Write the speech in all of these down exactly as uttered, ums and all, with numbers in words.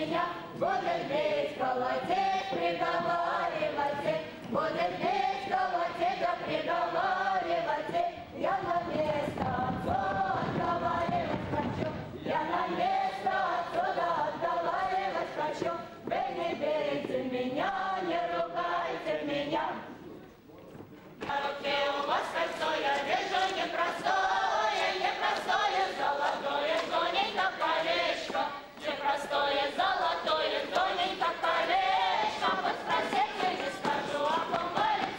меня. Будет бить колотеть, приговаривать, будет бить колотеть, да приговаривать. Я на место отцу отговаривать хочу, я на место отсюда отговаривать хочу. Вы не берите меня, не ругайте меня. На руке у вас кольцо, я вижу непростое, непростое золотое, тоненько колечко. Непростое золотое, тоненько колечко. Вот спросите, не скажу, а кумарик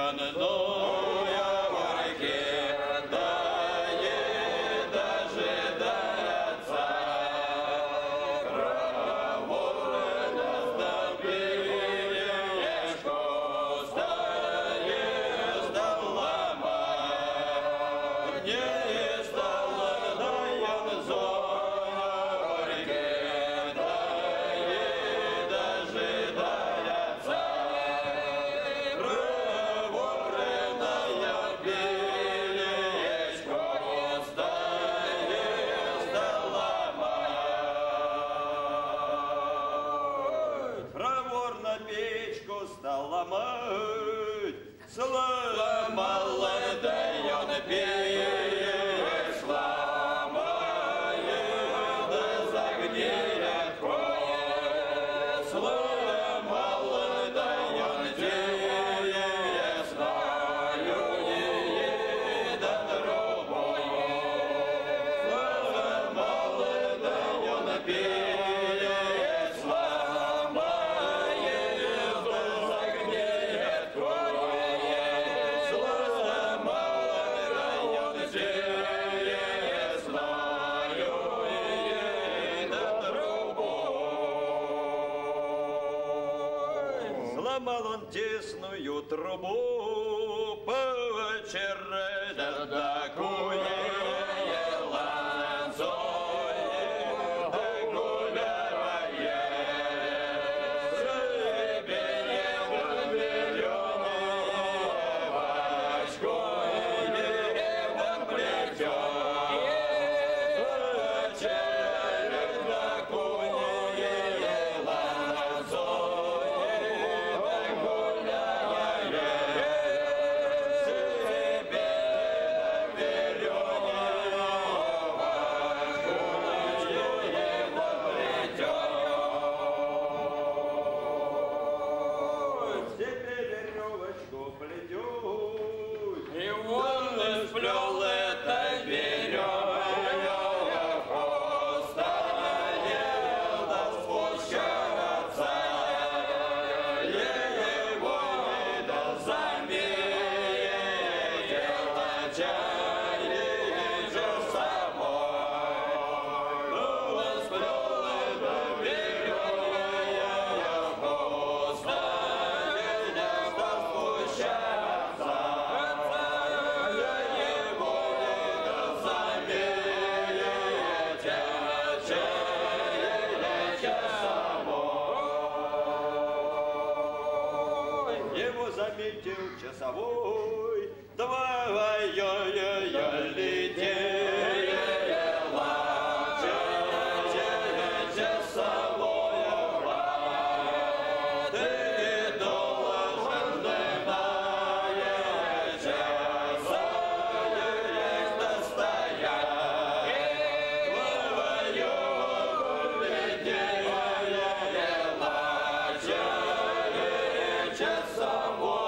Сломал он тесную трубу по вечере, да такую часовой, давай, я летела, часовой, ты должен дать часовой достоять, вдвоем летела, часовой.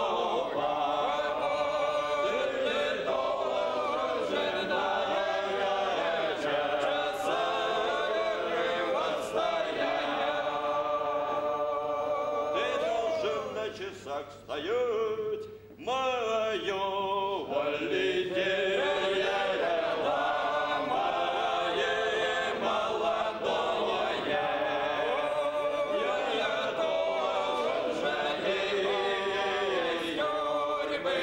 Часах стоять мое валидея, мое молодое, я должен жалеть тюрьмы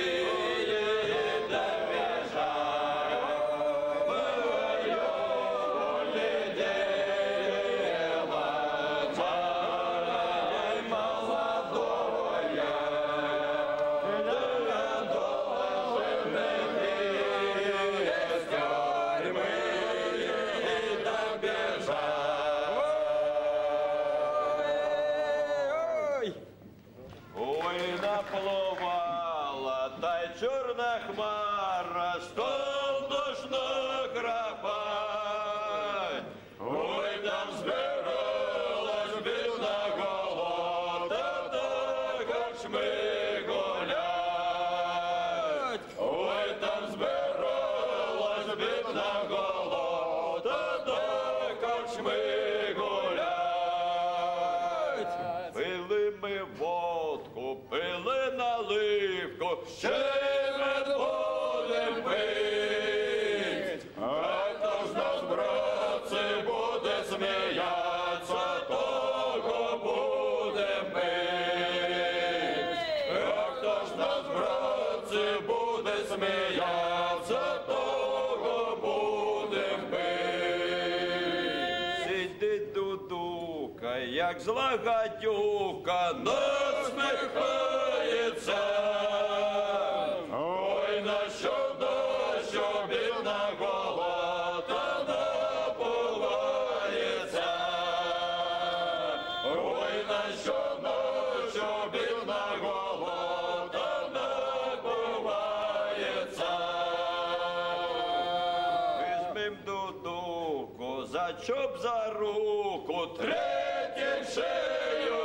добежать, мое валидея, мое молодое. Наплывала та черная хмара, что должно кропать. Ой, там сбиралась бедна голода, да корчмы гулять. Ой, там сбиралась бедна голода, да корчмы гулять. Пили мы водку, пили наливку, Ще мед будем пить, а хто ж нас, братці, буде сміятися, того будем пить. А хто ж нас, братці, буде сміятися, того будем пить. Сидить дудука, як зла гадюка, насміхається. Ой, на що, на що бідна голота напувається. Ой, на що, на що бідна голота напувається. Візьмем дудуку, за чоб за руку, Третім шею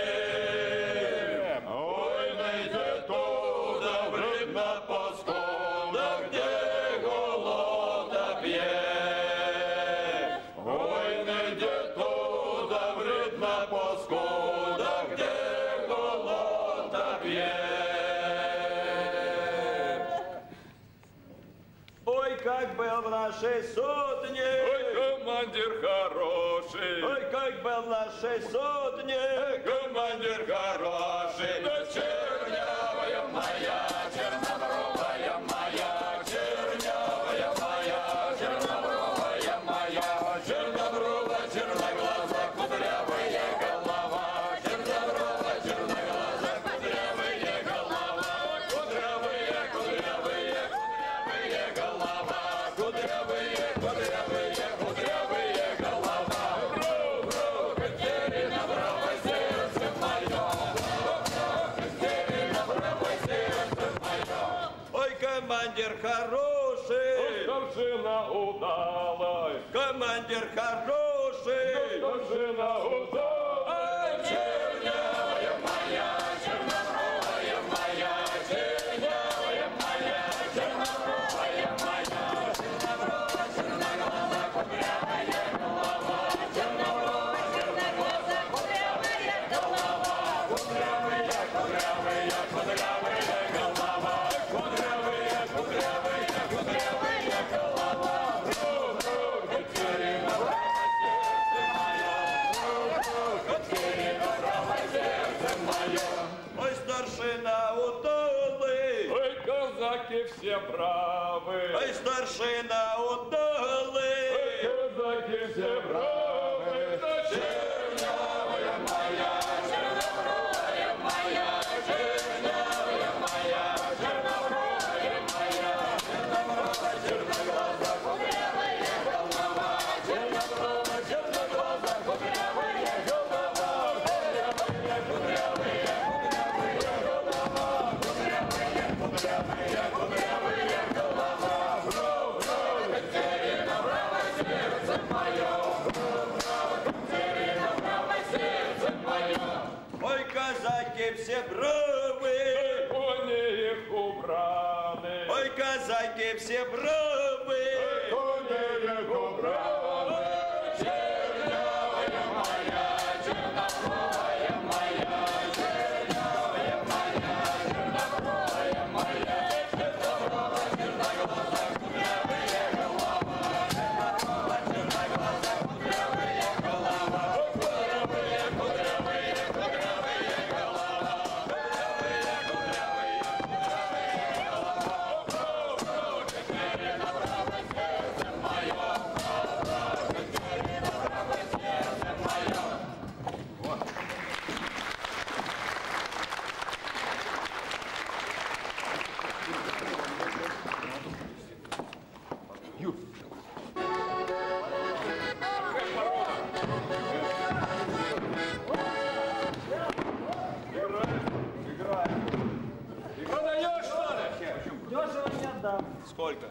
б'єм. Ой, не йде туди, в риб на паскудах, де голота п'є. Ой, не йде туди, в риб на паскудах, де голота п'є. Ой, как был в нашей сотне, Ой, командир хороший, ой, как был в нашей сотне, командир хороший, да чернявая моя, чернобровая моя, чернявая моя, чернобровая моя, чернобровая, черноглаза, кудрявая голова, чернобровая, черноглаза, кудрявая голова, кудрявая, кудрявая, кудрявая голова, кудрявая, кудрявая, кудрявая голова. Ру-ру, Катерина, браво, сердце мое, Катерина, браво, сердце мое. ой, командир хороший, Старшина удалой, командир хороший, старшина удалой, чернявая моя, чернобровая моя, чернявая моя, чернобровая моя, чернобровая, черноглаза, кудрявая голова, чернобровая, черноглаза, кудрявая голова, кудрявая, кудрявая, кудрявая голова, кудрявая, кудрявая, кудрявая голова. Ру-ру, Катерина, браво, сердце мое, ру-ру, Катерина, браво, сердце мое. ой, старшина удалый, Ой, казаки все бравы, ой, старшина удалый, казаки все бравы, да чернявая моя, чернобровая моя, чернявая моя, чернобровая моя, чернобровая, черноглаза, кудрявая голова, чернобровая, черноглаза, кудрявая голова, кудрявая, кудрявая, кудрявая голова, кудрявая, кудрявая, кудрявая голова. Ру-ру, Катерина, браво, сердце мое, ру-ру, Катерина, браво, сердце мое. ой, казаки все бравые, Кони их убраны, ой, казаки все бравые, кони их убраны. Чернявая моя, чернобровая моя, чернявая моя, чернобровая моя, чернобровая, черноглаза, кудрявая голова, чернобровая, черноглаза, кудрявая голова, кудрявая, кудрявая, кудрявая голова, кудрявая, кудрявая, кудрявая голова. Ру-ру, Катерина, браво, сердце мое, ру-ру, Катерина, браво, сердце мое. Продаешь, что ли? Дешево не отдам. сколько?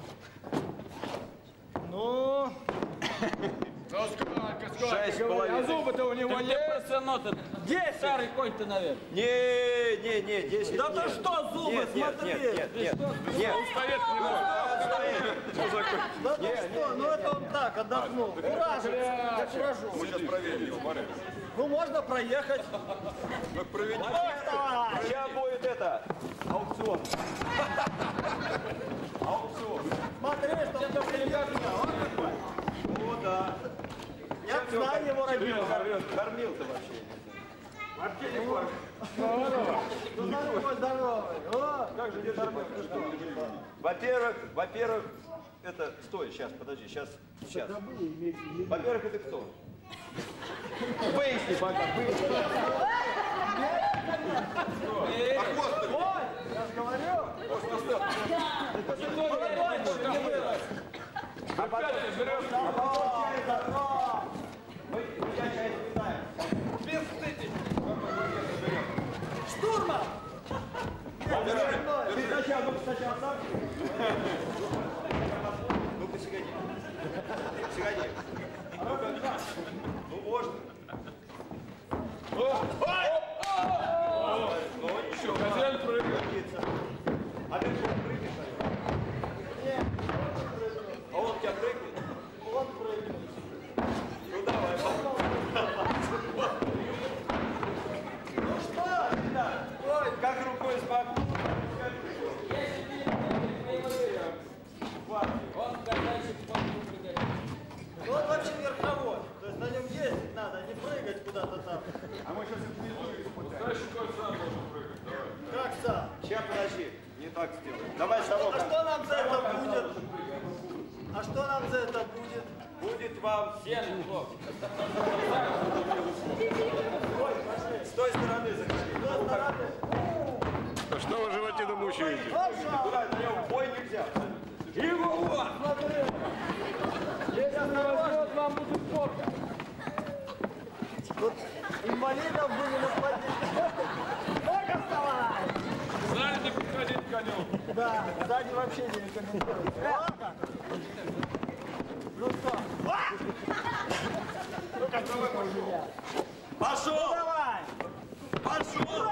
Ну, Ну сколько, сколько? Шесть с а половиной. зубы-то у него есть. Десять. Старый конь-то, наверное. Не, не, не, десять Да нет. ты что, зубы, Нет, нет, смотри. нет, нет, нет, нет. Он стоять не может. Да ты что, ну это он так, отдохнул. Куражик, я куражу. Мы сейчас проверим его, смотри. Ну, можно проехать. Ну, проведите. Давай. Сейчас будет это, аукцион. Аукцион. Смотри, что он привет меня. О, да. Я знаю его родину. Кормил ты вообще. Вообще не кормил. Ну, смотри, мой здоровый. О, Как же не кормил? Ты что? Во-первых, во-первых, это... Стой, сейчас, подожди, сейчас, сейчас. Во-первых, это кто? Выясни пока, выясни. А хвост ты? ой, я же говорю. А потом берешь, а потом чай за мы я чай не знаем. Без стыдить. Штурман! Ты сначала, ну сначала сам. Ну-ка, сигади. Сигади. Ну, можно. Ну, ничего. Хозяин прыгает. А ты что, прыгнешь? Нет, А он тебя прыгнет? он прыгнет. Ну, давай. Ну что, ребят? Ой, как рукой спокойно. Он катается, потом прыгает. Ну, он вообще верховод. То есть на нем ездить надо, а не прыгать куда-то там. А мы сейчас их внизу испытаем. Знаешь, какой сам должен прыгать? Давай. Как сам? Сейчас, подожди. Не так сделаем. Давай, шарок. А что нам за это будет? А что нам за это будет? Будет вам Сено, хлоп. с той стороны заходить. С той стороны. А что вы животину мучаете? Туда, на него бой нельзя. Его! Смотри. Если он возьмет, вам будет порка. Тут инвалидов были нападения. Только вставай! Знали, не подходить к коню. Да, сзади вообще не рекомендую. Ладно? Ну что? Ну как вы меня? Пошел! Ну давай! Пошел!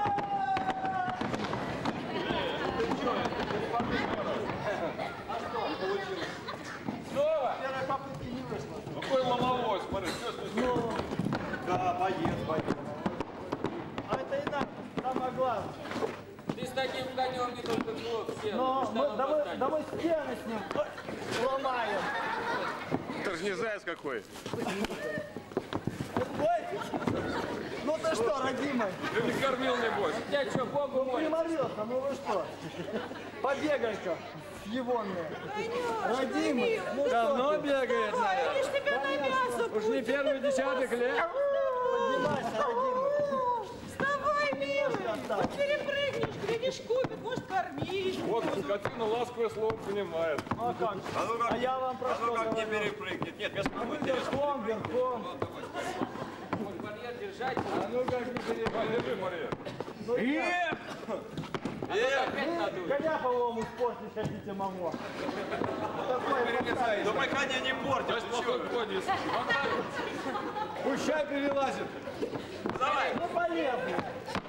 Снова! Первой попытки не вышло. Какой ломовой, смотри, все смешно. Ну, Да, боец, боец. а это и надо, самое главное. Ты с таким конем не только хлоп сел. Но ты мы, штаном да, мы, достанешь. да мы стены с ним ломаем. Это же не заяц какой. Ой! Ну ты что, родимый? Ты не кормил, небось. Тебя что, Богу молится? Приморился, ну вы что? Побегай-ка, съевонные. Родимый, ну Давно что ты? бегает, наверное. Они ж тебя на мясо Уж не первый десяток лет. Поднимайся, родимый. Вставай, милый! Отстань. Вот перепрыгнешь, глядишь, купит, может, кормить. Вот скотина ласковое слово понимает. А как? А ну как, А я вам про а ну что как не говорю? перепрыгнет. Нет, без А вы верхом, верхом. Вот барьер держать. А ну как не перебивай. Держи, Мария. Ну, я- А то опять надует. Коня, по-моему, спортить хотите, мамо. Такой Да мы коня не портим. Сейчас плохой ходит. Пущай перелазит. Давай. Ну, полезно.